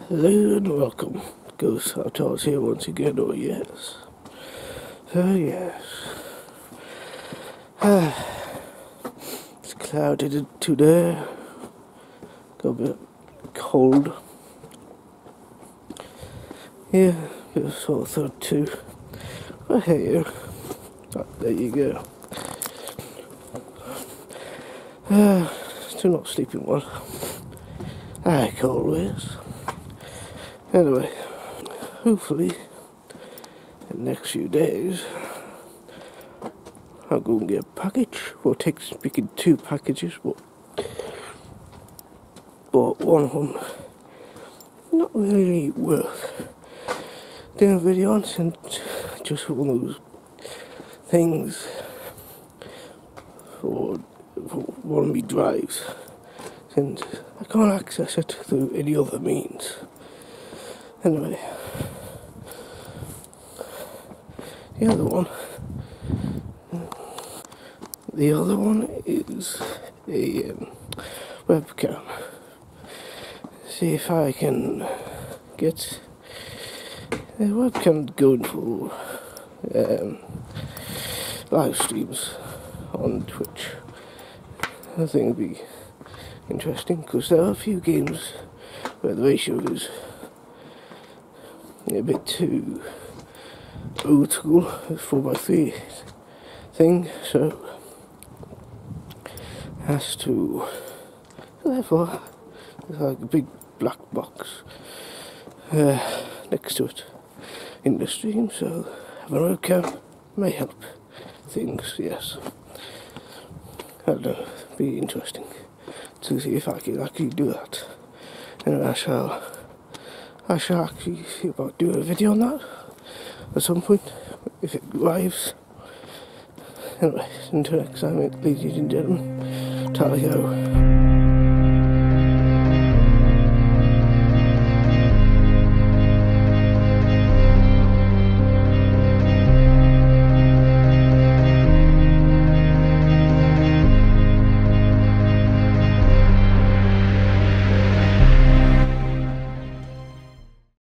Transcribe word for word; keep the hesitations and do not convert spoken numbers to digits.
Hello and welcome. Ghost Outdoors here once again, oh yes. Oh yes. It's cloudy today. Got a bit cold. Yeah, a bit of sore throat too. But hey, oh, there you go. Uh, still not sleeping well. Like always. Anyway, hopefully, in the next few days, I'll go and get a package. Well, it takes picking two packages, but, but one of them not really worth doing a video on, and just one of those things for, for one of my drives, and I can't access it through any other means. Anyway, the other one, the other one is a um, webcam. See if I can get a webcam going for um, live streams on Twitch. I think it'd be interesting because there are a few games where the ratio is a bit too old school, four by three thing, so has to, therefore there's like a big black box uh, next to it in the stream, so having a webcam may help things, yes. I don't know, it'd be interesting to see if I can actually do that. And I shall I shall actually see about doing a video on that at some point, if it arrives. Anyway, until next time, ladies and gentlemen, tally ho.